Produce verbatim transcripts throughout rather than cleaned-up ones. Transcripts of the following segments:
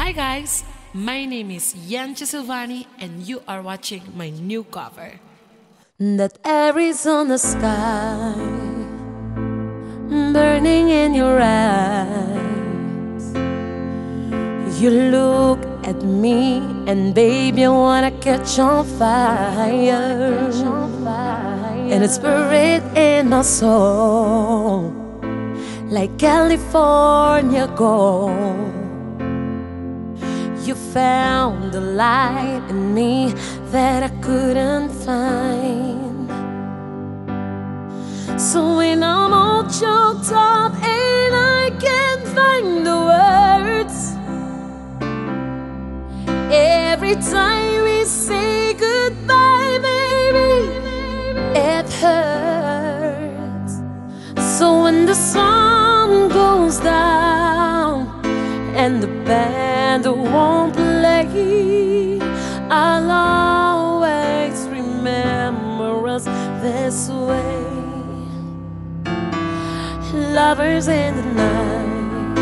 Hi guys, my name is Yancha Silvani and you are watching my new cover. That Arizona sky burning in your eyes. You look at me and baby I wanna catch on fire. And it's buried in my soul like California gold. You found the light in me that I couldn't find. So when I'm all choked up and I can't find the words, every time we say goodbye, baby, it hurts. So when the sun goes down and the band won't play, I'll always remember us this way. Lovers in the night,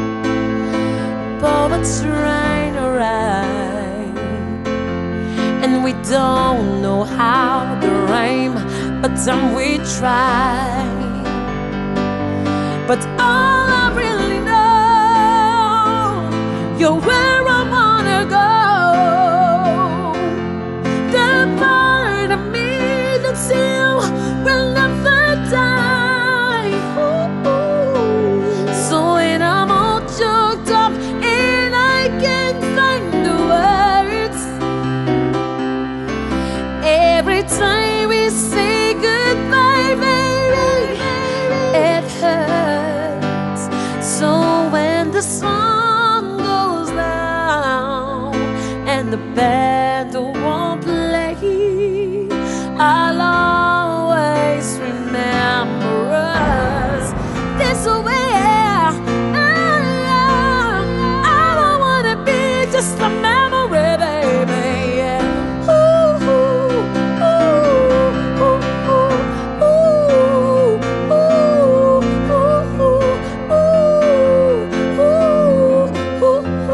poets trying to write, and we don't know how to rhyme, but some we try. But all I really know, you're where I wanna go. The part of me that's you will never die. Ooh. So when I'm all choked up and I can't find the words, every time we say goodbye, baby, it hurts. So when the sun goes down and the band won't play, I'll always remember us this way. I don't wanna be just a memory, baby. Yeah. Ooh, ooh, ooh, ooh, ooh, ooh, ooh, ooh, ooh,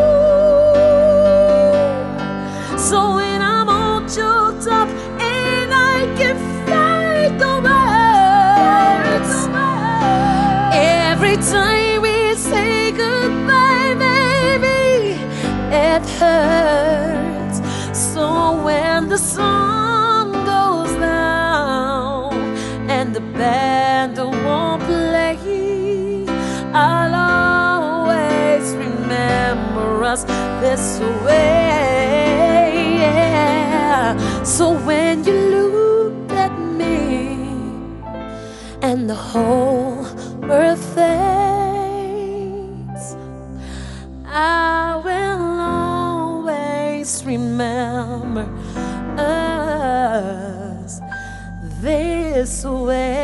ooh. So when I'm all choked up and I can find the words, every time we say goodbye, baby, it hurts. So when the sun goes down and the band won't play, I'll always remember us this way. Yeah. So when you look at me and the whole world fades, I will always remember us this way.